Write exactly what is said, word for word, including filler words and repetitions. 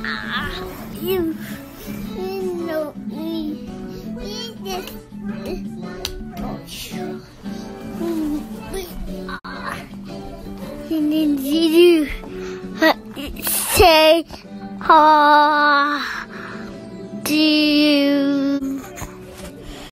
You, you know me. This we are. You need to say how do you